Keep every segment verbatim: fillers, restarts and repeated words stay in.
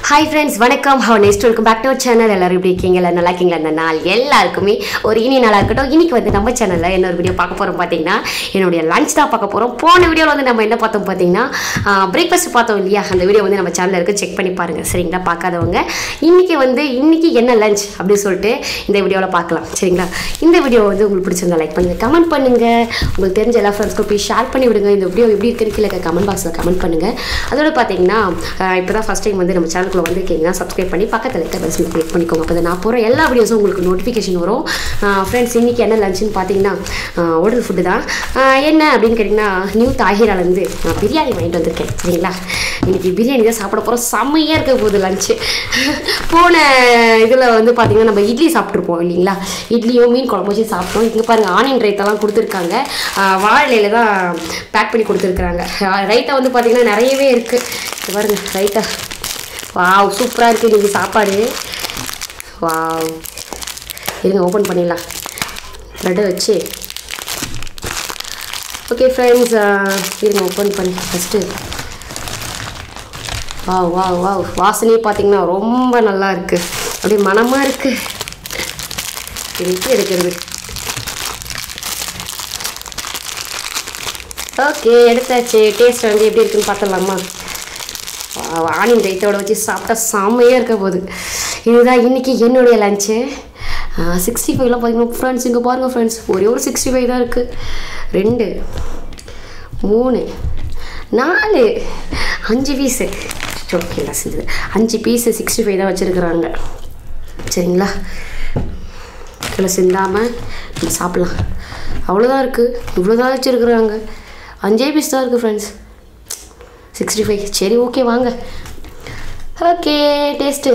Hi friends, வணக்கம். How nice to welcome back to our channel. எல்லாரும் எப்படி இருக்கீங்க? எல்லாரும் நல்லா இருக்கீங்களா? இந்த நாள் எல்லாருக்குமே ஒரு இனி நாளா இருக்கட்டும். இன்னைக்கு வந்து நம்ம சேனல்ல என்ன ஒரு வீடியோ பார்க்க போறோம் பாத்தீங்கன்னா, என்னோட லஞ்ச் தான் பார்க்க போறோம். போன வீடியோல வந்து நம்ம என்ன பார்த்தோம் பாத்தீங்கன்னா, பிரேக்ஃபாஸ்ட் பார்த்தோம் இல்லையா? அந்த வீடியோ வந்து நம்ம சேனல்ல இருக்கு, செக் பண்ணி பாருங்க. சரிங்களா? பார்க்காதவங்க இன்னைக்கு வந்து இன்னைக்கு என்ன லஞ்ச் அப்படி சொல்லிட்டு இந்த வீடியோல பார்க்கலாம். சரிங்களா? இந்த வீடியோ வந்து உங்களுக்கு பிடிச்சிருந்தா லைக் பண்ணுங்க, கமெண்ட் பண்ணுங்க. உங்களுக்கு தெரிஞ்ச எல்லா ஃப்ரெண்ட்ஸ்க்கும் போய் ஷேர் பண்ணி விடுங்க. இந்த வீடியோ எப்படி இருக்குன்னு கீழே கமெண்ட் பாக்ஸ்ல கமெண்ட் பண்ணுங்க. அதோட பாத்தீங்கன்னா இப்போதான் ஃபர்ஸ்ட் டைம் வந்து நம்ம சேனலுக்குள்ள வந்திருக்கீங்கன்னா சப்ஸ்கிரைப் பண்ணி பக்கத்தில் இருக்க பெல் சிம்பிள் கிளிக் பண்ணிக்கோங்க. அப்போ நான் போகிற எல்லா வீடியோஸும் உங்களுக்கு நோட்டிஃபிகேஷன் வரும். ஃப்ரெண்ட்ஸ் இன்றைக்கி என்ன லஞ்சுன்னு பார்த்தீங்கன்னா ஹோட்டல் ஃபுட்டு தான். என்ன அப்படின்னு கேட்டிங்கன்னா, நியூ தாஹிராலேருந்து நான் பிரியாணி வாங்கிட்டு வந்திருக்கேன். சரிங்களா? இன்றைக்கி பிரியாணி தான் சாப்பிட போகிறோம். செம்மையாக இருக்க போகுது லஞ்சு. போன இதில் வந்து பார்த்திங்கன்னா நம்ம இட்லி சாப்பிட்ருப்போம் இல்லைங்களா? இட்லியும் மீன் குழம்பு வச்சு சாப்பிட்டோம். இங்கே பாருங்கள், ஆனியன் ரைத்தெல்லாம் கொடுத்துருக்காங்க. வாழையில தான் பேக் பண்ணி கொடுத்துருக்குறாங்க. ரைத்தா வந்து பார்த்திங்கன்னா நிறையவே இருக்குது. பாருங்கள் ரைத்தா, வாவ் சூப்பராக இருக்குது இன்றைக்கி சாப்பாடு. வாவ், இருங்க ஓப்பன் பண்ணிடலாம் ப்ரெட்டை வச்சு. ஓகே ஃப்ரெண்ட்ஸ், இருங்க ஓப்பன் பண்ணி ஃபஸ்ட்டு. வாவ் வாவ் வாவ், வாசனையே பார்த்திங்கன்னா ரொம்ப நல்லா இருக்குது, அப்படியே மனமாக இருக்குது. எப்படி எடுக்கிறது? ஓகே எடுத்தாச்சு. டேஸ்ட் வந்து எப்படி இருக்குன்னு பார்த்துடலாமா? ஆனியன் ரைத்தோட வச்சு சாப்பிட்டா செம்மையாக இருக்க போகுது. இதுதான் இன்றைக்கி என்னுடைய லஞ்சு. சிக்ஸ்டி ஃபைவ்லாம் பார்த்தீங்கன்னா ஃப்ரெண்ட்ஸ் இங்கே பாருங்கள் ஃப்ரெண்ட்ஸ், ஒரே ஒரு சிக்ஸ்டி ஃபைவ் தான் இருக்குது. ரெண்டு மூணு நாலு அஞ்சு பீஸு. ஓகேங்களா? செஞ்சது அஞ்சு பீஸு சிக்ஸ்டி ஃபைவ் தான் வச்சுருக்குறாங்க. சரிங்களா? இதில் சிந்தாமல் நம்ம சாப்பிட்லாம். அவ்வளோதான் இருக்குது, இவ்வளோதான் வச்சுருக்குறாங்க. அஞ்சே பீஸ் தான் இருக்குது ஃப்ரெண்ட்ஸ், சிக்ஸ்டி ஃபைவ். சரி ஓகே வாங்க. ஓகே டேஸ்ட்டு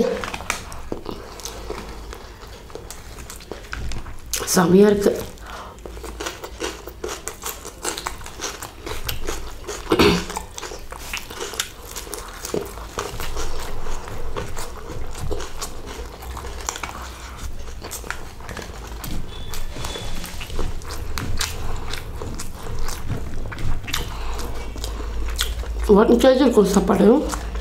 செம்மையாக இருக்குது. ஒரு கேஜி இருக்கும் சாப்பாடு.